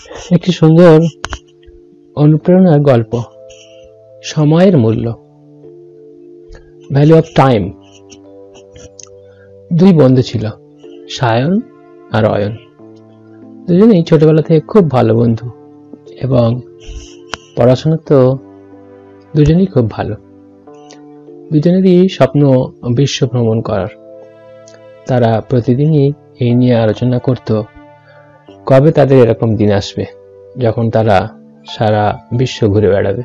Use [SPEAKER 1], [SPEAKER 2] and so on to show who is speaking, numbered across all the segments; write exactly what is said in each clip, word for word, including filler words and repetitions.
[SPEAKER 1] একটি সুন্দর অনুপ্রেরণার গল্প, সময়ের মূল্য, ভ্যালু অফ টাইম। দুই বন্ধু ছিল, সায়ন আর অয়ন। দুজনেই ছোটবেলা থেকে খুব ভালো বন্ধু এবং পড়াশোনা তো দুজনেই খুব ভালো। দুজনেরই স্বপ্ন বিশ্ব ভ্রমণ করার। তারা প্রতিদিনই এই নিয়ে আলোচনা করত, কবে তাদের এরকম দিন আসবে যখন তারা সারা বিশ্ব ঘুরে বেড়াবে।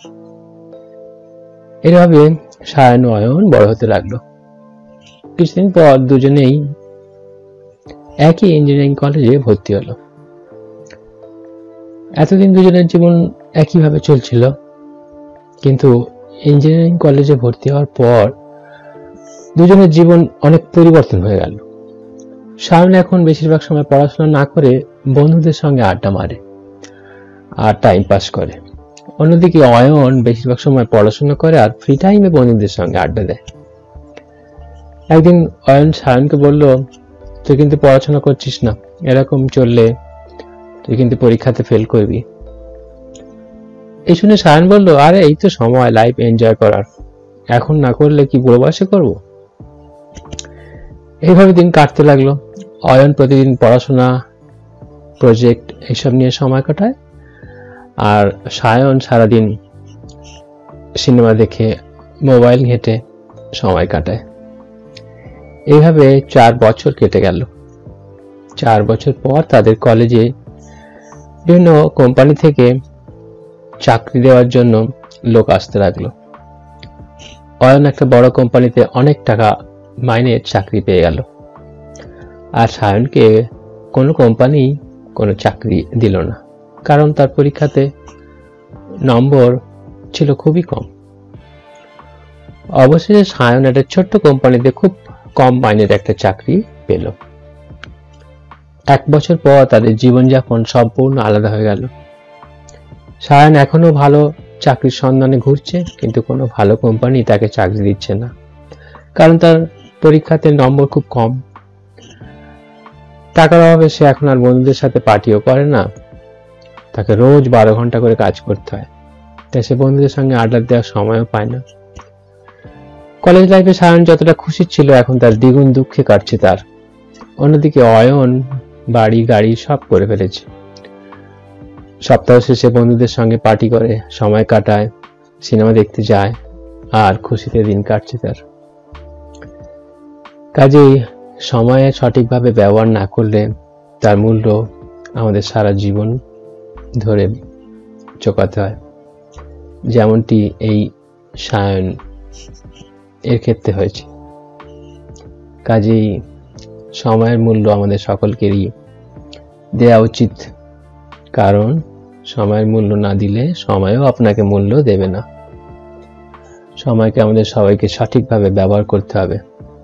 [SPEAKER 1] এভাবে সায়ন ও অয়ন বড় হতে লাগলো। কিছুদিন পর দুজনেই একই ইঞ্জিনিয়ারিং কলেজে ভর্তি হলো। এতদিন দুজনের জীবন একইভাবে চলছিল, কিন্তু ইঞ্জিনিয়ারিং কলেজে ভর্তি হওয়ার পর দুজনের জীবন অনেক পরিবর্তন হয়ে গেল। সায়ন এখন বেশিরভাগ সময় পড়াশোনা না করে বন্ধুদের সঙ্গে আড্ডা মারে আর টাইম পাস করে। অন্যদিকে অয়ন বেশিরভাগ সময় পড়াশোনা করে আর ফ্রি টাইমে বন্ধুদের সঙ্গে আড্ডা দেয়। একদিন অয়ন সায়নকে বলল, তুই কিন্তু পড়াশোনা করছিস না, এরকম চললে তুই কিন্তু পরীক্ষাতে ফেল করবি। এই শুনে সায়ন বলল, আরে এই তো সময় লাইফ এনজয় করার, এখন না করলে কি বুড়ো বয়সে করবো। এইভাবে দিন কাটতে লাগলো। অয়ন প্রতিদিন পড়াশোনা, প্রজেক্ট এইসব নিয়ে সময় কাটায়, আর সায়ন সারাদিন সিনেমা দেখে, মোবাইল ঘেঁটে সময় কাটায়। এইভাবে চার বছর কেটে গেল। চার বছর পর তাদের কলেজে বিভিন্ন কোম্পানি থেকে চাকরি দেওয়ার জন্য লোক আসতে লাগলো। অয়ন একটা বড় কোম্পানিতে অনেক টাকা মাইনের চাকরি পেয়ে গেল, আর সায়নকে কোনো কোম্পানি কোনো চাকরি দিল না, কারণ তার পরীক্ষাতে নম্বর ছিল খুবই কম। অবশেষে সায়ন একটা ছোট্ট কোম্পানিতে খুব কম মাইনের একটা চাকরি পেল। এক বছর পর তাদের জীবনযাপন সম্পূর্ণ আলাদা হয়ে গেল। সায়ন এখনো ভালো চাকরির সন্ধানে ঘুরছে, কিন্তু কোনো ভালো কোম্পানি তাকে চাকরি দিচ্ছে না, কারণ তার পরীক্ষাতে নম্বর খুব কম। টাকার অভাবে সে এখন আর বন্ধুদের সাথে পার্টিও করে না, তাকে রোজ বারো ঘন্টা করে কাজ করতে হয়, তাই সে বন্ধুদের সঙ্গে আড্ডা দেওয়ার সময়ও পায় না। কলেজ লাইফে সায়ন যতটা খুশি ছিল, এখন তার দ্বিগুণ দুঃখে কাটছে তার। অন্যদিকে অয়ন বাড়ি গাড়ি সব করে ফেলেছে। সপ্তাহ শেষে বন্ধুদের সঙ্গে পার্টি করে, সময় কাটায়, সিনেমা দেখতে যায়, আর খুশিতে দিন কাটছে তার। কাজেই সময়ে সঠিকভাবে ব্যবহার না করলে তার মূল্য আমাদের সারা জীবন ধরে চোকাতে হয়, যেমনটি এই সায়ন এর ক্ষেত্রে হয়েছে। কাজেই সময়ের মূল্য আমাদের সকলকেরই দেওয়া উচিত, কারণ সময়ের মূল্য না দিলে সময়ও আপনাকে মূল্য দেবে না। সময়কে আমাদের সবাইকে সঠিকভাবে ব্যবহার করতে হবে।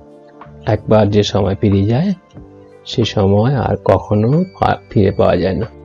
[SPEAKER 1] একবার যে সময় পেরিয়ে যায়, সে সময় আর কখনো ফিরে পাওয়া যায় না।